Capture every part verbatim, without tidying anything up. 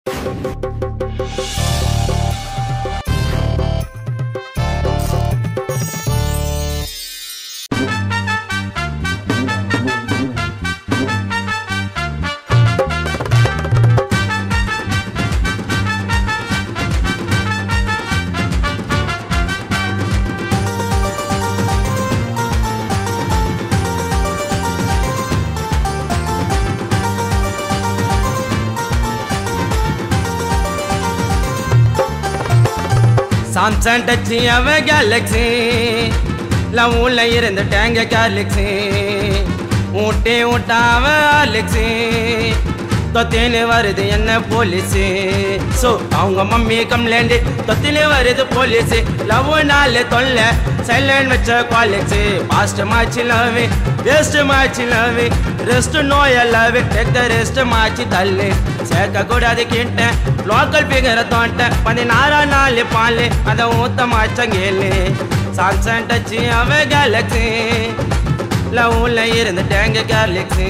Samsung touchy ave galaxy lavula irundha tang galaxy ootte ootava galaxy totine varudhu enna police so avanga mummy complaint totine varudhu police love naale tolle silent vecha galaxy past match love best match love rest no love take the rest match talle seka kodadu kitte local figure tonte பதினாறு நாள் பாலே அத ஊத்த மாச்சங்கேலே Samsung touchy ave galaxy lavula irundha tang galaxy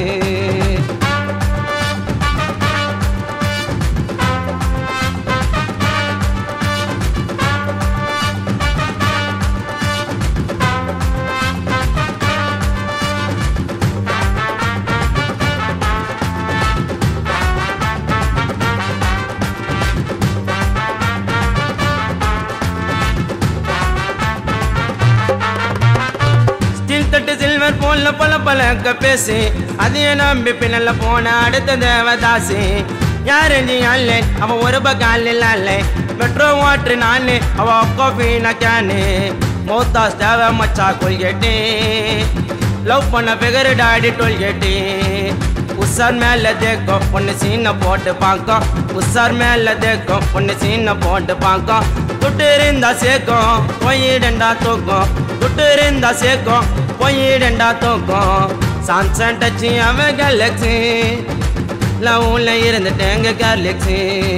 silver phone la pala pala ka pese adhe nambi pinalla phone adutha devadasi yarenji alle ava oru bagalle lalle metro water naane ava coffee na cane mouta stava macha kolgete love panna figure daddy tolgete usar mele dekho ponne scene pot paaka usar mele dekho ponne scene pot paaka tuttirinda seko poyidenda tokko tuttirinda seko poyidenda tokko Samsung touchy ave galaxy lavula irundha tang galaxy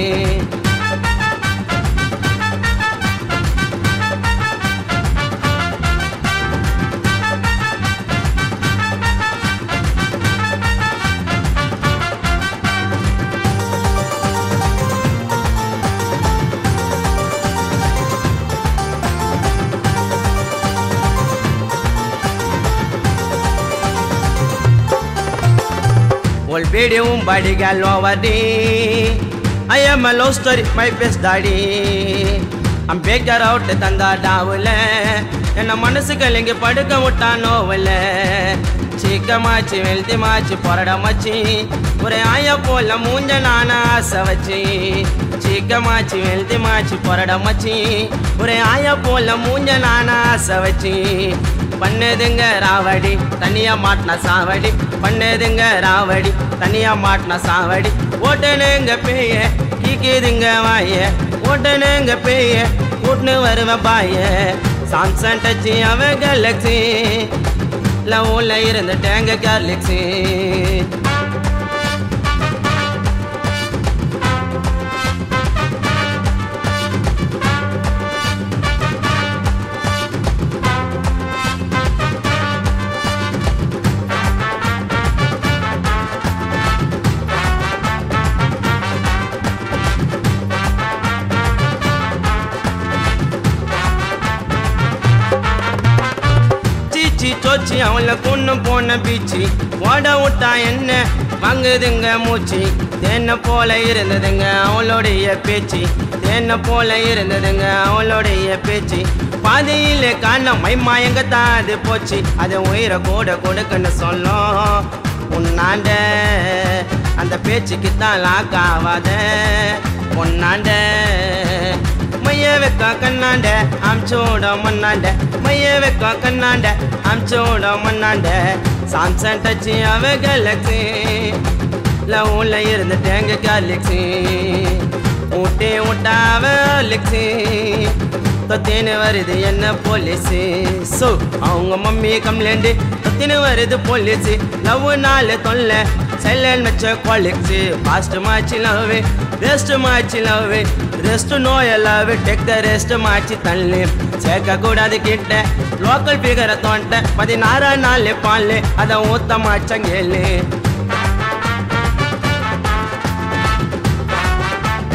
Old video body gal over day I am a love story my best daddy I'm beggar out tanda davule enna manasu kalinge padukka mutta novale chika machi velti machi porada machi ore aya pola munja nana asavachi chika machi velti machi porada machi ore aya pola munja nana asavachi பண்ணேதுங்க ராவடி தனியா மாட்னா சாவடி பண்ணேதுங்க ராவடி தனியா மாட்னா சாவடி ஓட்டனேங்க பேய கீக்கிதுங்க வாய ஓட்டனேங்க பேய கூட்னு வருவ பாய Samsung touchy ave galaxy lavula irundha tang galaxy சோச்சி அவள கொன்னு போன பீச்சி ஓட விட்டா என்ன வாங்குதுங்க மூச்சி தேன போல இருந்ததுங்க அவளுடைய பேச்சு தேன போல இருந்ததுங்க அவளுடைய பேச்சு பாதையிலே காண மைமா எங்க தான் அது போச்சு அது உயிரை கூட கொடுக்குன்னு சொல்லும் உன்னாண்ட அந்த பேச்சுக்கு தான் லாக் ஆகாத உன்னாண்ட மைய வைக்க கண்ணாண்ட அம்சோட மண்ணாண்ட மைய வைக்க கண்ணாண்ட அம்சோட மண்ணாண்ட Samsung touchy ave galaxy lavula irundha tang galaxy ootte ootava galaxy totine varudhu enna police so avanga mummy complaint totine varudhu police love naale tolle silent vecha galaxy fast match love best match love rest no love take the rest match talle seka kodadu kitte local figure tonte பதினாறு நாள் பாலே அத ஊத்த மாச்சங்கேலே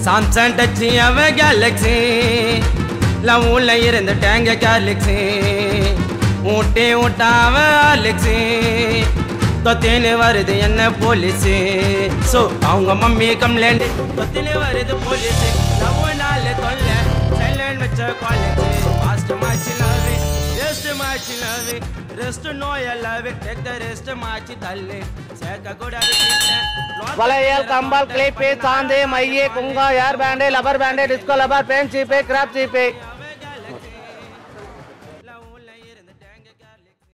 Samsung touch அவ Galaxy லவ்ல இருந்து டேங்க Galaxy ஊட்டி ஊட்டாவ Alexei தொத்தின்னு வருது என்ன போலீஸு ஸோ அவங்க மம்மி கம்ப்ளைண்ட் தொத்தின்னு வருது போலீஸு லவ் நாள் தொல்லை சைலண்ட் வச்ச காலேஜ் ஃபாஸ்ட் மாச்சு லவ் ரெஸ்ட் மாச்சு லவ் ரெஸ்ட் நோய் லவ் டேக் த ரெஸ்ட் மாச்சு தள்ளு சேர்க்க கூடாது வளையல் கம்பால் கிளிப்பு சாந்து மையே குங்கா hair band rubber band disco rubber band சீப்பே கிராப் சீப்பே